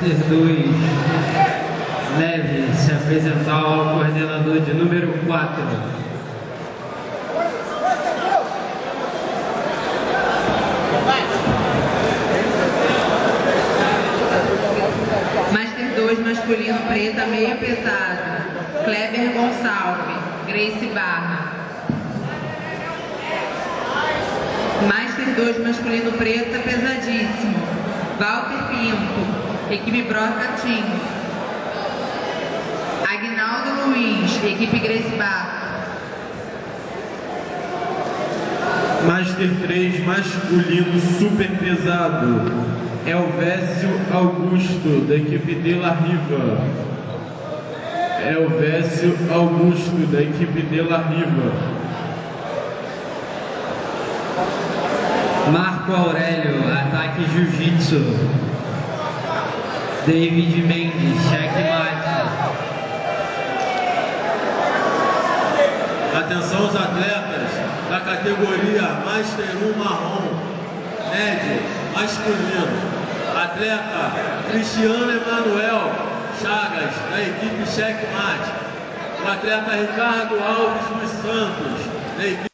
Master 2, leve, se apresentar ao coordenador de número 4. Master 2, masculino, preta, meio pesado, Kleber Gonçalves, Grace Barra. Master 2, masculino, preta, pesadíssimo, Walter Pinto, equipe Broca Team. Agnaldo Luiz, equipe Grace Barra. Master 3, masculino, super pesado, Elvésio Augusto, da equipe De La Riva. Elvésio Augusto, da equipe De La Riva. Marco Aurélio, ataque jiu-jitsu. David Mendes, checkmate. Atenção os atletas da categoria Master 1 marrom, médio, masculino. Atleta Cristiano Emanuel Chagas, da equipe Checkmate. O atleta Ricardo Alves dos Santos, da equipe